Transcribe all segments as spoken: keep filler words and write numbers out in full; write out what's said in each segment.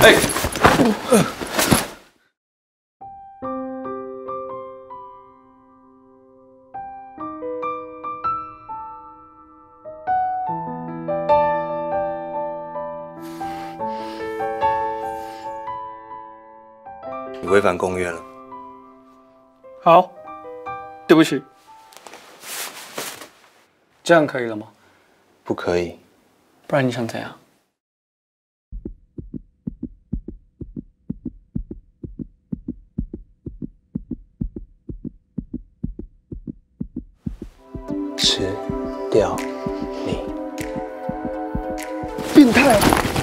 哎， 你违反公约了。 好，对不起。这样可以了吗？ 不可以。 不然你想怎样？ 吃掉你！ 变态！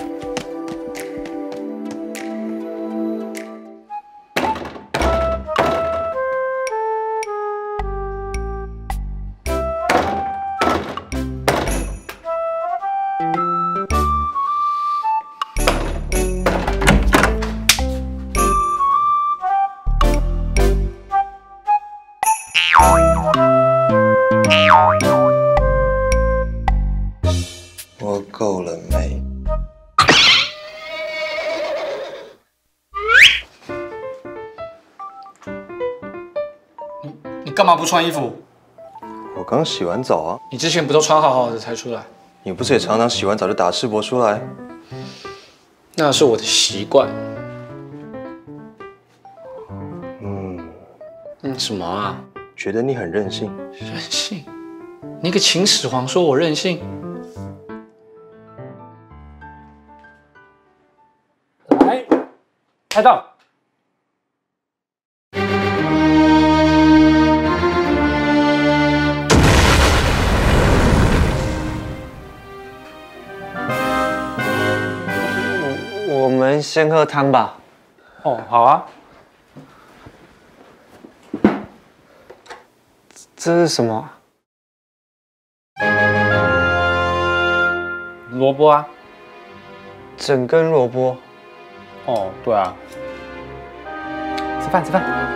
我够了没？ 你你干嘛不穿衣服？ 我刚洗完澡啊。 你之前不都穿好好的才出来？ 你不是也常常洗完澡就打赤膊出来？ 那是我的习惯。 嗯嗯，什么啊？ 觉得你很任性。 任性？你个秦始皇说我任性？来，开档。 我们先喝汤吧。 哦，好啊。 这是什么？ 萝卜啊。 整根萝卜。 哦，对啊。吃饭，吃饭。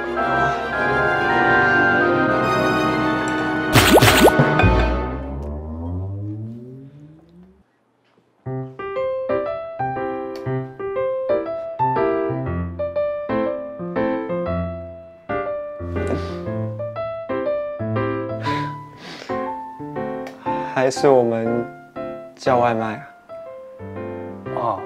还是我们叫外卖啊？ 哦。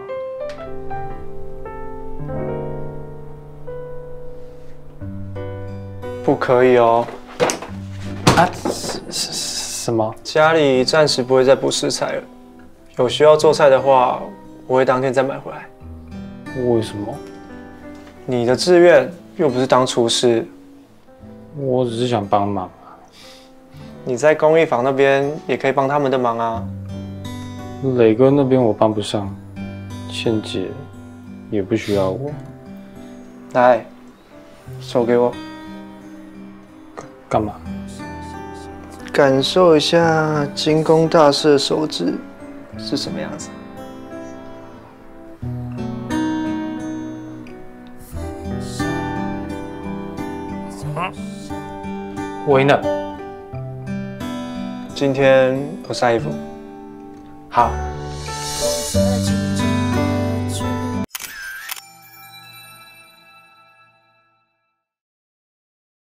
不可以哦。 啊？什什什么？ 家里暂时不会再补食材了，有需要做菜的话，我会当天再买回来。 为什么？ 你的志愿又不是当厨师。 我只是想帮忙。 你在工艺坊那边也可以帮他们的忙啊。 磊哥那边我帮不上，倩姐也不需要我。 来，手给我。 干嘛？ 感受一下精工大师的手指是什么样子。 我赢了。 今天不晒衣服。 好。